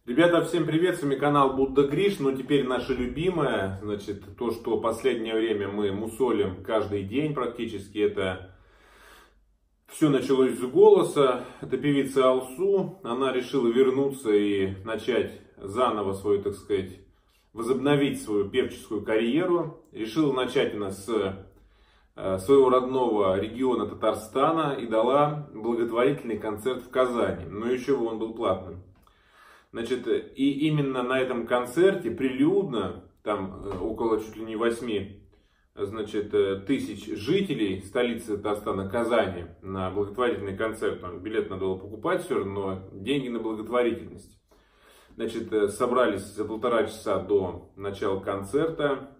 Ребята, всем привет, с вами канал Будда Гриш, но теперь наше любимое, значит, то, что в последнее время мы мусолим каждый день практически, это все началось с голоса, это певица Алсу, она решила вернуться и начать заново свою, так сказать, возобновить свою певческую карьеру, решила начать она с своего родного региона Татарстана и дала благотворительный концерт в Казани, но еще бы он был платным. Значит, и именно на этом концерте прилюдно, там около чуть ли не 8, значит, тысяч жителей столицы Татарстана, Казани, на благотворительный концерт, там билет надо было покупать все равно, но деньги на благотворительность. Значит, собрались за 1,5 часа до начала концерта,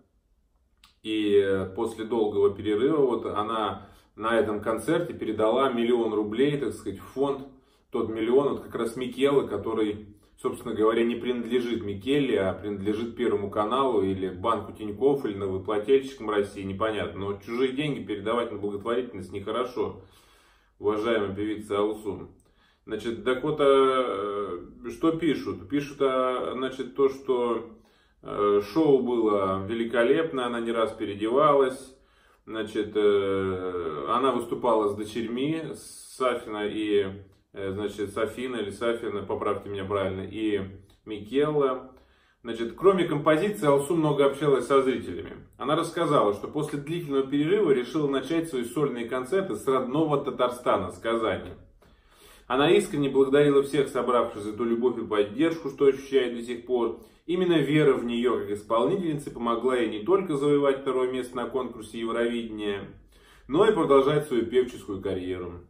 и после долгого перерыва вот она на этом концерте передала 1 000 000 рублей, так сказать, в фонд, тот миллион, вот как раз Микеллы, который, собственно говоря, не принадлежит Микелле, а принадлежит Первому каналу или Банку Тинькофф, или новоплательщикам России, непонятно. Но чужие деньги передавать на благотворительность нехорошо, уважаемая певица Алсу. Значит, так вот, что пишут? Пишут, значит, то, что шоу было великолепно, она не раз переодевалась. Значит, она выступала с дочерьми, Сафина и... Значит, Софина или Сафина, поправьте меня правильно, и Микелла. Значит, кроме композиции, Алсу много общалась со зрителями. Она рассказала, что после длительного перерыва решила начать свои сольные концерты с родного Татарстана, с Казани. Она искренне благодарила всех собравшихся за ту любовь и поддержку, что ощущает до сих пор. Именно вера в нее как исполнительницы помогла ей не только завоевать 2-е место на конкурсе Евровидения, но и продолжать свою певческую карьеру.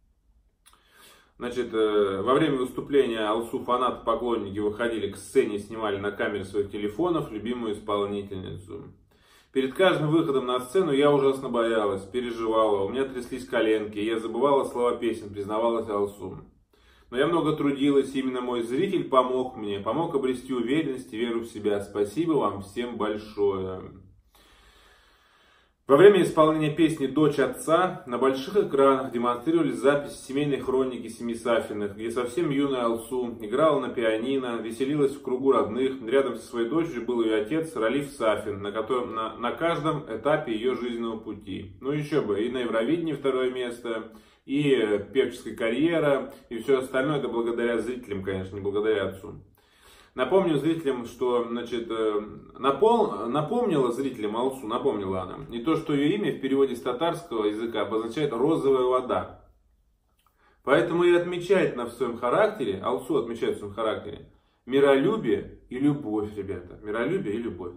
Значит, во время выступления Алсу фанаты, поклонники выходили к сцене и снимали на камеры своих телефонов любимую исполнительницу. Перед каждым выходом на сцену я ужасно боялась, переживала, у меня тряслись коленки, я забывала слова песен, признавалась Алсу. Но я много трудилась, и именно мой зритель помог мне, помог обрести уверенность и веру в себя. Спасибо вам всем большое. Во время исполнения песни «Дочь отца» на больших экранах демонстрировали запись семейной хроники семьи Сафиных, где совсем юная Алсу играла на пианино, веселилась в кругу родных. Рядом со своей дочерью был ее отец Ралиф Сафин, на каждом этапе ее жизненного пути. Ну еще бы, и на Евровидении 2-е место, и певческая карьера, и все остальное это благодаря зрителям, конечно, не благодаря отцу. Напомню зрителям, что, значит, напомнила зрителям Алсу, напомнила она, и то, что ее имя в переводе с татарского языка обозначает «розовая вода». Поэтому и отмечает в своем характере, Алсу отмечает в своем характере, миролюбие и любовь, ребята, миролюбие и любовь.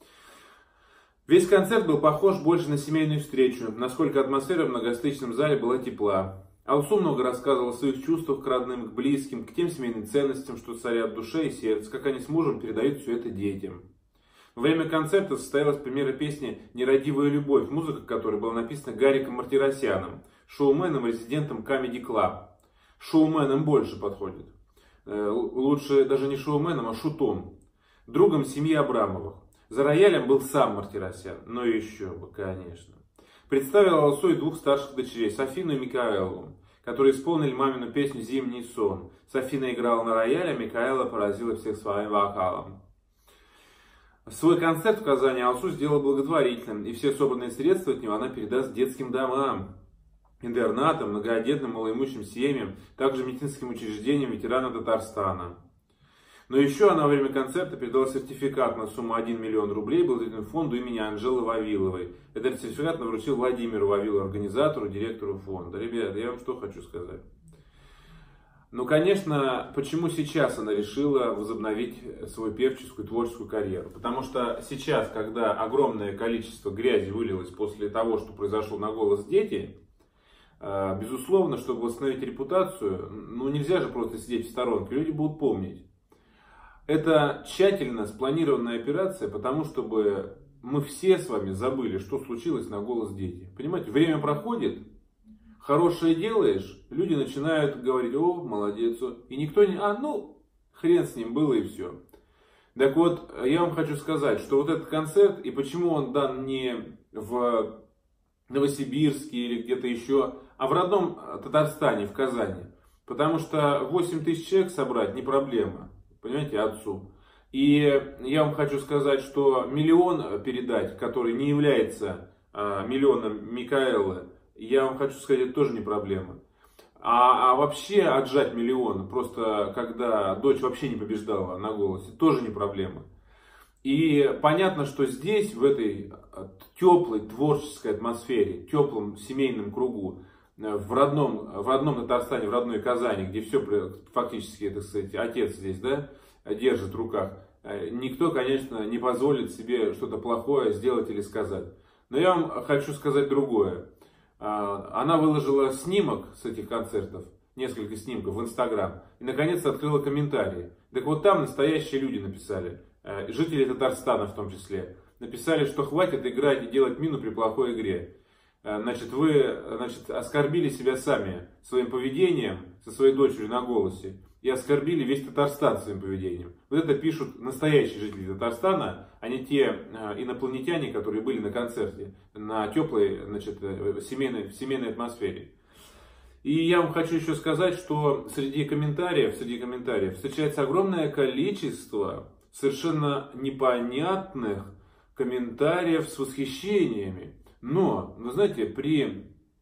Весь концерт был похож больше на семейную встречу, насколько атмосфера в многостычном зале была тепла. Алсу много рассказывала о своих чувствах к родным, к близким, к тем семейным ценностям, что царят в душе и сердце, как они с мужем передают все это детям. Во время концерта состоялась премьера песни «Нерадивая любовь», музыка которой была написана Гариком Мартиросяном, шоуменом, резидентом Comedy Club. Шоуменом больше подходит. Лучше даже не шоуменом, а шутом. Другом семьи Абрамовых. За роялем был сам Мартиросян, но еще бы, конечно. Представила Алсу и 2 старших дочерей, Софину и Микаэлу, которые исполнили мамину песню «Зимний сон». Софина играла на рояле, а Микаэла поразила всех своим вокалом. Свой концерт в Казани Алсу сделала благотворительным, и все собранные средства от него она передаст детским домам, интернатам, многодетным, малоимущим семьям, также медицинским учреждениям ветеранов Татарстана. Но еще она во время концерта передала сертификат на сумму 1 000 000 рублей благотворительному фонду имени Анжелы Вавиловой. Этот сертификат она вручил Владимиру Вавилову, организатору, директору фонда. Ребята, я вам что хочу сказать. Ну, конечно, почему сейчас она решила возобновить свою певческую творческую карьеру? Потому что сейчас, когда огромное количество грязи вылилось после того, что произошло на «Голос дети», безусловно, чтобы восстановить репутацию, ну нельзя же просто сидеть в сторонке, люди будут помнить. Это тщательно спланированная операция, потому чтобы мы все с вами забыли, что случилось на «Голос дети». Понимаете, время проходит, хорошее делаешь, люди начинают говорить: о, молодец, и никто не, ну, хрен с ним было и все. Так вот, я вам хочу сказать, что вот этот концерт, и почему он дан не в Новосибирске или где-то еще, а в родном Татарстане, в Казани. Потому что 8 000 человек собрать не проблема. понимаете, отцу. И я вам хочу сказать, что миллион передать, который не является миллионом Микаэлы, я вам хочу сказать, это тоже не проблема. А вообще отжать миллион, просто когда дочь вообще не побеждала на голосе, тоже не проблема. И понятно, что здесь, в этой теплой творческой атмосфере, теплом семейном кругу, в родном Татарстане, в родной Казани, где все фактически, так сказать, отец здесь, да, держит в руках, никто, конечно, не позволит себе что-то плохое сделать или сказать. Но я вам хочу сказать другое. Она выложила снимок с этих концертов, несколько снимков в Инстаграм, и наконец-то открыла комментарии. Так вот там настоящие люди написали, жители Татарстана в том числе, написали, что хватит играть и делать мину при плохой игре. Значит, вы оскорбили себя сами своим поведением, со своей дочерью на голосе, и оскорбили весь Татарстан своим поведением. Вот это пишут настоящие жители Татарстана, а не те инопланетяне, которые были на концерте, на теплой, значит, семейной атмосфере. И я вам хочу еще сказать, что среди комментариев встречается огромное количество совершенно непонятных комментариев с восхищениями. Но, вы знаете, при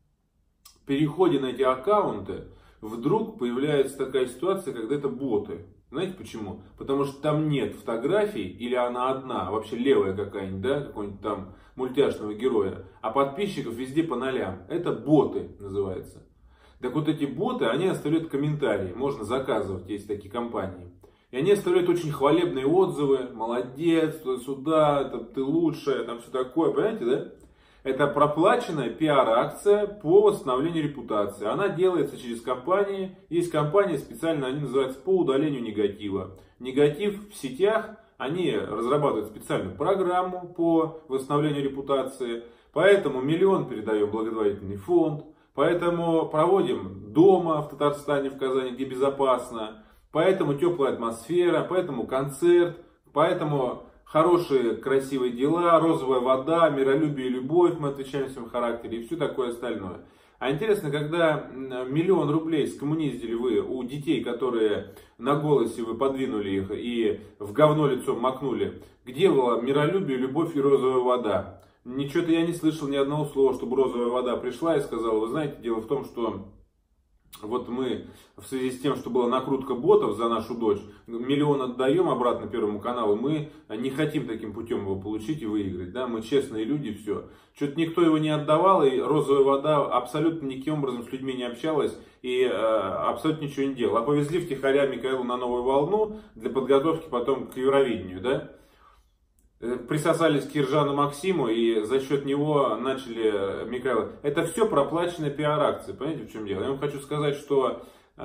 переходе на эти аккаунты вдруг появляется такая ситуация, когда это боты. Знаете почему? Потому что там нет фотографий, или она одна, вообще левая какая-нибудь, да, какого-нибудь там мультяшного героя, а подписчиков везде по нолям. Это боты называется. Так вот эти боты, они оставляют комментарии, можно заказывать, есть такие компании. И они оставляют очень хвалебные отзывы, молодец, туда-сюда, ты лучшая, там все такое, понимаете, да? Это проплаченная пиар-акция по восстановлению репутации. Она делается через компании. Есть компании специально, они называются по удалению негатива. Негатив в сетях, они разрабатывают специальную программу по восстановлению репутации. Поэтому миллион передаем в благотворительный фонд. Поэтому проводим дома в Татарстане, в Казани, где безопасно. Поэтому теплая атмосфера, поэтому концерт, поэтому хорошие, красивые дела, розовая вода, миролюбие и любовь, мы отвечаем в своем характере и все такое остальное. А интересно, когда 1 000 000 рублей скоммуниздили вы у детей, которые на голосе вы подвинули их и в говно лицом макнули, где было миролюбие, любовь и розовая вода? Ничего-то я не слышал ни одного слова, чтобы розовая вода пришла и сказала, вы знаете, дело в том, что вот мы в связи с тем, что была накрутка ботов за нашу дочь, 1 000 000 отдаем обратно Первому каналу, мы не хотим таким путем его получить и выиграть, да, мы честные люди, все. Что-то никто его не отдавал, и розовая вода абсолютно никаким образом с людьми не общалась и абсолютно ничего не делала. А повезли втихаря Микаэлу на новую волну для подготовки потом к Евровидению, да. Присосались к Ержану Максиму и за счет него начали Микаэла. Это все проплаченная пиар-акция, понимаете, в чем дело? Я вам хочу сказать, что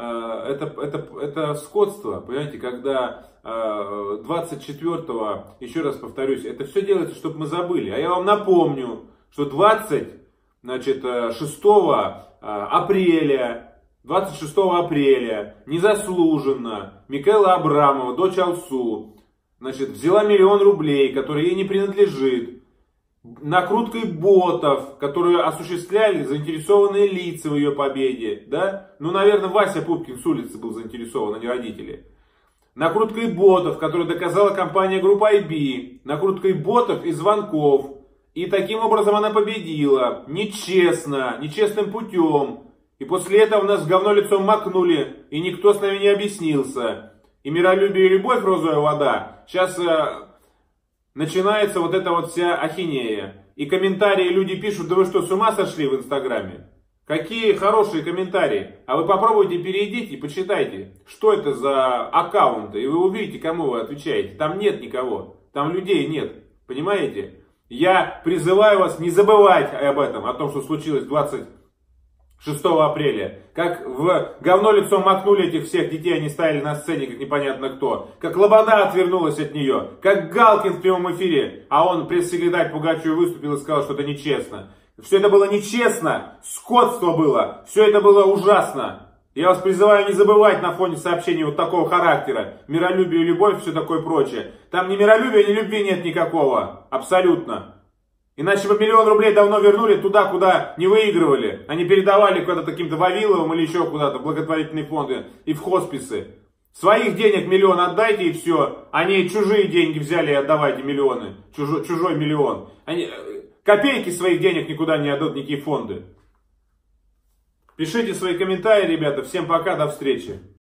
это скотство, понимаете, когда 24-го, еще раз повторюсь, это все делается, чтобы мы забыли. А я вам напомню, что 26 апреля незаслуженно Микаэла Абрамова, дочь Алсу, взяла 1 000 000 рублей, которые ей не принадлежит, накруткой ботов, которые осуществляли заинтересованные лица в ее победе, да? Ну, наверное, Вася Пупкин с улицы был заинтересован, а не родители. Накруткой ботов, которые доказала компания Группа IB, накруткой ботов и звонков. И таким образом она победила, нечестно, нечестным путем. И после этого нас в говно лицом макнули, и никто с нами не объяснился. И миролюбие и любовь, розовая вода. Сейчас начинается вот эта вот вся ахинея. И комментарии люди пишут, да вы что, с ума сошли в Инстаграме? Какие хорошие комментарии. А вы попробуйте, перейдите и почитайте, что это за аккаунты. И вы увидите, кому вы отвечаете. Там нет никого. Там людей нет. Понимаете? Я призываю вас не забывать об этом, о том, что случилось 26 апреля. Как в говно лицом макнули этих всех детей, они стояли на сцене, как непонятно кто. Как Лобода отвернулась от нее. Как Галкин в прямом эфире. А он, пресс-секретарь Пугачева, выступил и сказал, что это нечестно. Все это было нечестно. Скотство было. Все это было ужасно. Я вас призываю не забывать на фоне сообщений вот такого характера. Миролюбие, любовь, все такое прочее. Там ни миролюбия, ни любви нет никакого. Абсолютно. Иначе бы 1 000 000 рублей давно вернули туда, куда не выигрывали. Они передавали куда-то каким-то Вавиловым или еще куда-то, благотворительные фонды и в хосписы. Своих денег миллион отдайте и все. Они чужие деньги взяли и отдавайте миллионы. Чужой миллион. Они копейки своих денег никуда не отдадут, никакие фонды. Пишите свои комментарии, ребята. Всем пока, до встречи.